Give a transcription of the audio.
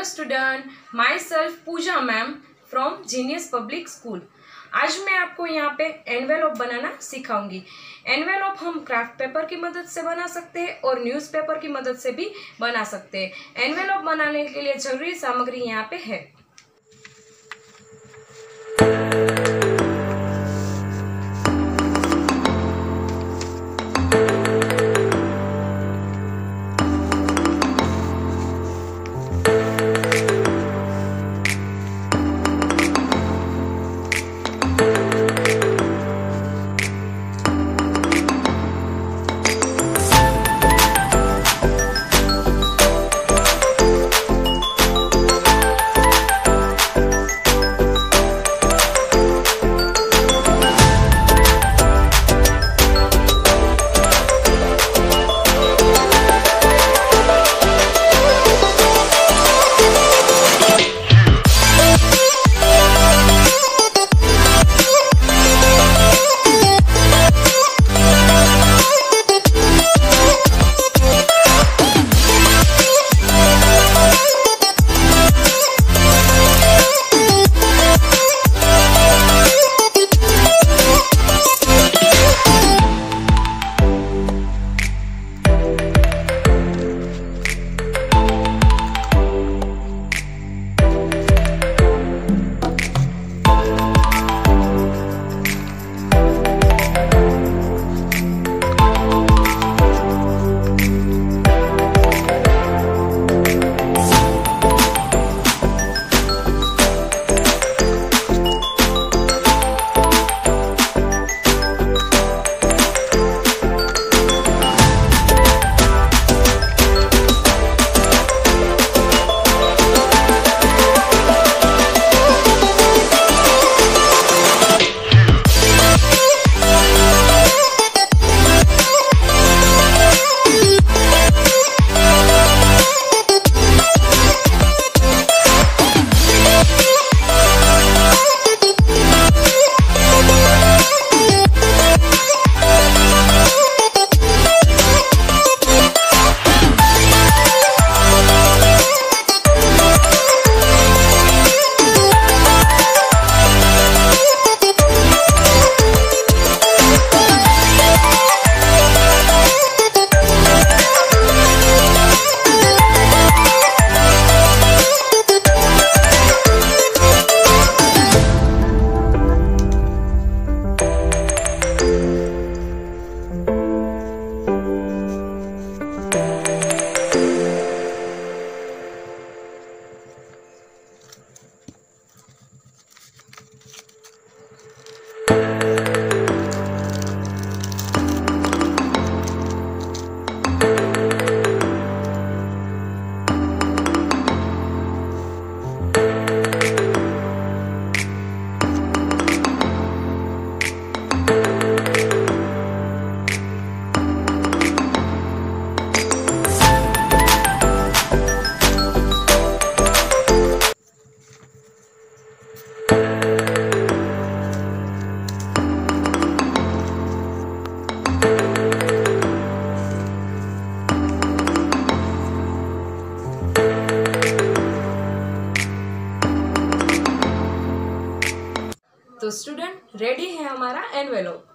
Hello student, myself Pooja ma'am from genius public school. आज मैं आपको यहाँ पे एनवेलप बनाना सिखाऊंगी। एनवेलप हम क्राफ्ट पेपर की मदद से बना सकते हैं और न्यूज़पेपर की मदद से भी बना सकते हैं। एनवेलप बनाने के लिए जरूरी सामग्री यहाँ पे है। तो स्टूडेंट, रेडी है हमारा एनवेलप।